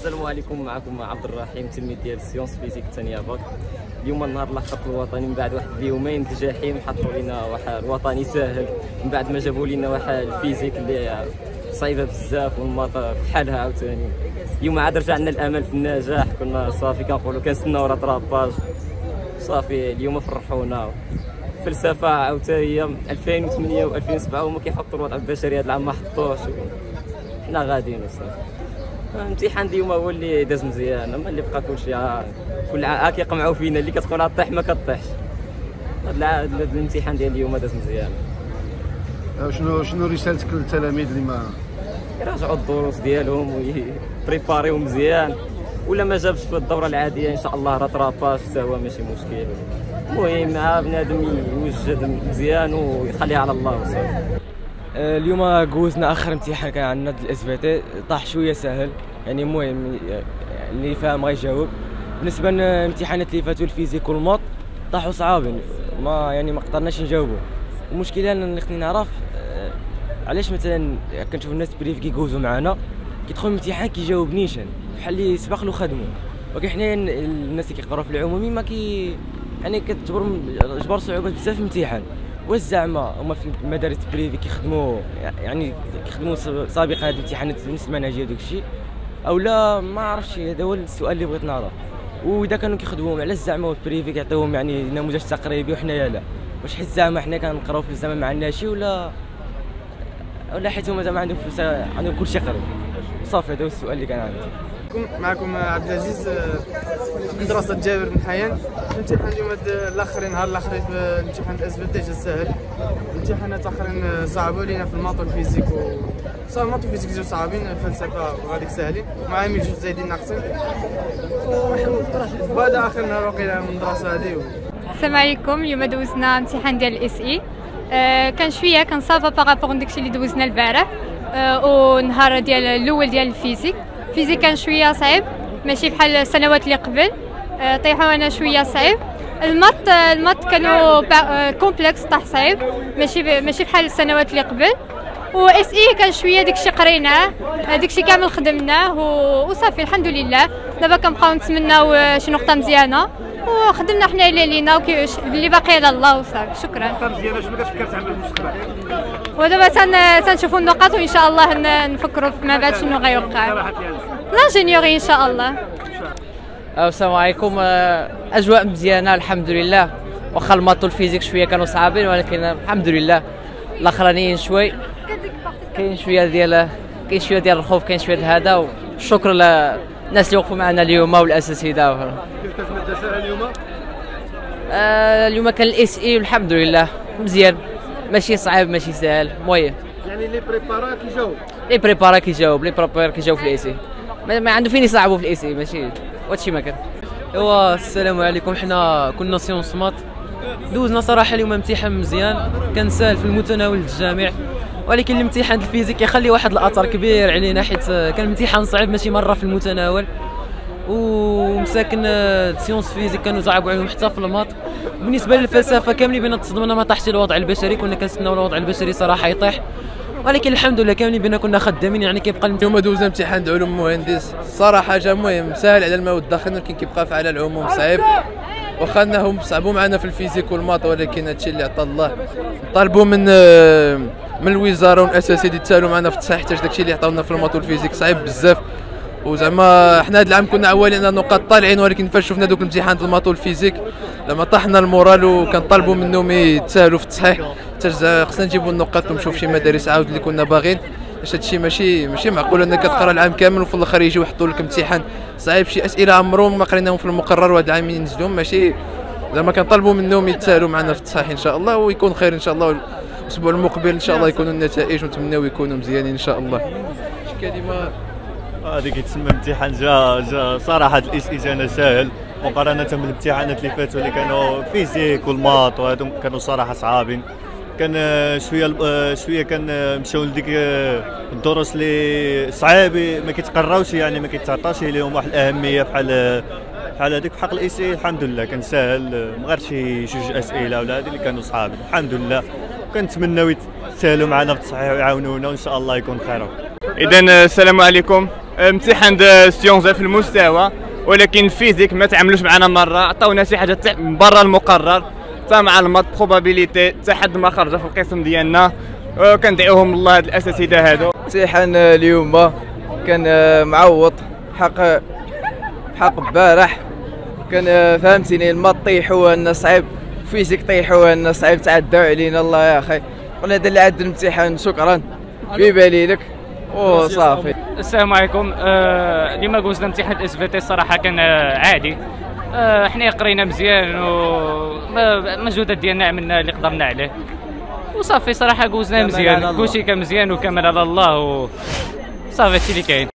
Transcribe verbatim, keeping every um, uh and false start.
السلام عليكم، معكم عبد الرحيم تلميذ ديال السيونس فيزيك الثانيه باك. اليوم النهار الاخر الوطني، من بعد واحد اليومين الجحيم حطوا لنا واحد الوطني ساهل، من بعد ما جابوا لنا واحد الفيزيك اللي صعيبه بزاف والماطا بحالها عاوتاني. اليوم عاد رجعنا الامل في النجاح، كنا صافي كنقولوا كنستناو راتراباج صافي. اليوم فرحونا. فلسفه عاوتاني ألفين وثمانية و ألفين وسبعة هما كيحطوا الوضع البشري، هذا العام ما حطوش، حنا غاديين صافي. الامتحان اليوم هو اللي داز مزيان، اما اللي بقى كلشي كل عام كيقمعوا فينا، اللي كتقول طيح ما كطيحش. هذا الامتحان ديال اليوم داز مزيان. شنو شنو رسالتك للتلاميذ اللي ما يراجعوا الدروس ديالهم ويبريباريو مزيان، ولا ما جابش في الدوره العاديه ان شاء الله راتراباج حتى هو ماشي مشكل. المهم مع بنادم يوجد مزيان ويخليها على الله وصافي. اليوم جوزنا اخر امتحان كان عندنا الاس في تي، طاح شويه سهل يعني، المهم اللي فاهم غيجاوب. بالنسبه للامتحانات اللي فاتوا الفيزيك والماط طاحوا صعابين، ما يعني ما قدرناش نجاوبوا. المشكله اللي خصني نعرف علاش مثلا كنشوف الناس بريف كيجوزوا معنا كيدخل الامتحان كيجاوبنيش بحال اللي سبق له خدموا، ولكن حنا الناس اللي كيقراو في العمومي ما كي يعني كتجبر جبر صعوبات بزاف في الامتحان. واش زعما هما في المدارس بريفي كيخدموا يعني كيخدموا سابقا هاد الامتحانات نفس المنهجيه وداك الشيء، او لا ما عرفتش. هذا هو السؤال اللي بغيت نعرف. واذا كانوا كيخدموهم علاش زعما بريفي كيعطيوهم يعني نموذج تقريبي وحنايا لا؟ واش حيت زعما حنا كنقراو في الزمن ما عندناش شي، ولا ولا حيت هما زعما عندهم فلوس عندهم كلشي قريب؟ صافي هذا هو السؤال اللي كان عندي. معكم عبد العزيز من مدرسة جابر بن حيان. الامتحان اليوم الاخرين نهار الاخرين في الامتحان الاس في تي جا ساهل. الامتحانات اخرين صعبوا لينا في الماط والفيزيك، و صافي الماط والفيزيك جاو صعابين، الفلسفه وغاديك ساهلين، ومع ميل جوج زايدين ناقصين. وهذا اخر نهار وقيلا من المدرسه هذه. السلام عليكم. اليوم دوزنا امتحان ديال الاس اي، آه كان شويه كان صافا بارابور داكشي اللي دوزنا البارح. آه ونهار ديال الاول ديال الفيزيك الفيزيك كان شويه صعيب، ماشي بحال السنوات اللي قبل. أه طيحوا انا شويه صعيب. المط المط كانوا كومبلكس طاح صعيب، ماشي ماشي بحال السنوات اللي قبل. و اس اي كان شويه داكشي قريناه، داكشي كامل خدمناه وصافي الحمد لله. دابا كنبقاو نتمناو شي نقطه مزيانه، وخدمنا حنا اللي لينا اللي باقي على الله وصافي. شكرا. نقطه مزيانه شنو كتفكر تعمل في المستقبل؟ ودابا تنشوفوا النقاط وان شاء الله نفكروا فيما بعد شنو غيوقع. لانجينيوري ان شاء الله. السلام عليكم. اجواء مزيانه الحمد لله، واخا الماط والفيزيك شويه كانوا صعابين، ولكن الحمد لله الاخرانيين شوي كاين شويه ديال كاين شويه ديال الخوف، كاين شويه ديال هذا. والشكر للناس اللي وقفوا معنا اليوم والاساتذه. كيف كانت ماده ساهله اليوم؟ آه اليوم كان الاس اي والحمد لله مزيان، ماشي صعيب ماشي سهل، المهم يعني لي بريبارا كيجاوب لي بريبارا كيجاوب لي بريبارا كيجاوب في الاس اي، ما عنده فين يصعبوا في الاس اي، ماشي هادشي ما كان. ايوا السلام عليكم. حنا كنا سيونس مات، دوزنا صراحه اليوم امتحان مزيان، كان سهل في المتناول الجميع، ولكن الامتحان الفيزيك يخلي واحد الاثر كبير علينا، حيت كان امتحان صعيب ماشي مره في المتناول. ومساكن سيونس فيزيك كانوا صعبوا عليهم حتى في الماط. بالنسبه للفلسفه كاملين بينا تصدمنا ما طاحش الوضع البشري، كنا كنستناو الوضع البشري صراحه يطيح، ولكن الحمد لله كاملين بينا كنا خدامين. يعني كيبقى اليوم دوزنا امتحان علوم مهندس، صراحه جا مهم ساهل على المواد الداخل، ولكن كيبقى على العموم صعيب، واخا انهم صعبوا معنا في الفيزيك والماط، ولكن هادشي اللي عطا الله. طالبوا من من الوزاره والاساتذه يتساهلوا معنا في التصحيح، حتى داكشي اللي عطاونا في الماط والفيزيك صعيب بزاف. وزعما حنا هذا العام كنا عوالين على نقاط طالعين، ولكن فاش شفنا دوك الامتحانات الماط والفيزيك لما طاحنا المورال، وكنطالبوا منهم يتساهلوا في التصحيح، حتى خصنا نجيبوا النقاط ونشوف شي مدارس عاود اللي كنا باغيين. باش هادشي ماشي ماشي معقول انك كتقرا العام كامل وفي الاخر يجيو يحطوا لك امتحان صعيب، شي اسئله عمرهم ما قريناهم في المقرر وهذا العام ينزلوهم. ماشي زعما كنطالبوا منهم يتساهلوا معنا في التصحيح ان شاء الله، ويكون خير ان شاء الله. الاسبوع المقبل ان شاء الله يكونوا النتائج، ونتمناو يكونوا مزيانين ان شاء الله. شي كلمه هذه كيتسمى امتحان جا جا صراحه الاس اي جانا ساهل مقارنه بالامتحانات اللي فاتوا اللي كانوا فيزيك والماط، وهذو كانوا صراحه صعابين. كان شويه شويه كان مشاو لديك الدروس اللي صعيبه ما كيتقراوش، يعني ما كيتعطاش لهم واحد الاهميه بحال بحال هذيك في حق الاس اي. الحمد لله كان ساهل، ما غير شي جوج اسئله ولا هذه اللي كانوا صعابين الحمد لله. كنتمناو يتساهلوا معنا في التصحيح ويعاونونا وان شاء الله يكون خير. اذا السلام عليكم. امتحان سيونس في المستوى، ولكن الفيزيك ما تعاملوش معنا مره، عطاونا شي حاجه من برا المقرر، حتى مع المات بروبابيليتي حتى حد ما خرج في القسم ديالنا. كندعيوهم الله هاد الاساتذه هادو. امتحان اليوم كان معوض حق حق البارح، كان فهمتيني المات طيحوها لنا صعيب، فيزيك طيحوها لنا صعيب، تعداو علينا الله يا اخي. قلنا هذا اللي عاد الامتحان شكرا بيبالي لك وصافي. السلام عليكم. آه اليوم جوزنا امتحان الاس في تي، الصراحه كان آه عادي. آه حنا قرينا مزيان والمجهودات ديالنا عملنا اللي قدرنا عليه وصافي. صراحه جوزنا مزيان، كلشي كان مزيان وكمل على الله وصافي. هادشي اللي كاين.